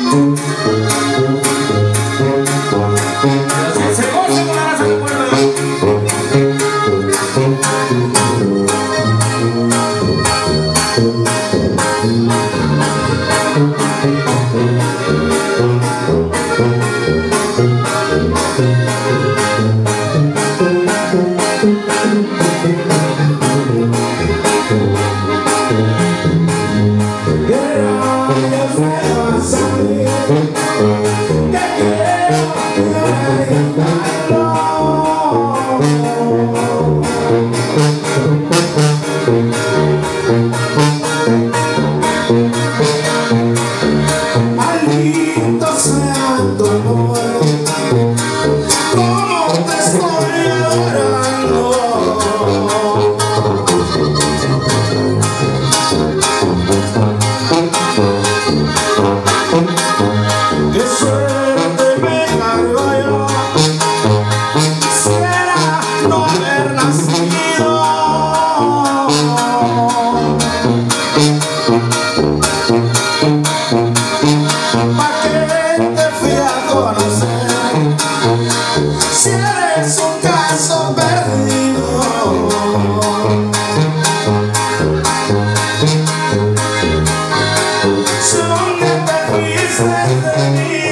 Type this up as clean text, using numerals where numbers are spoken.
Se goza con la raza del pueblo. Maldito sea tu amor, cómo te estoy adorando. Qué suerte me cargo yo, quisiera no haber nacido. ¿Pa' qué te fui a conocer si eres un caso perdido? ¿Dónde te fuiste de mí?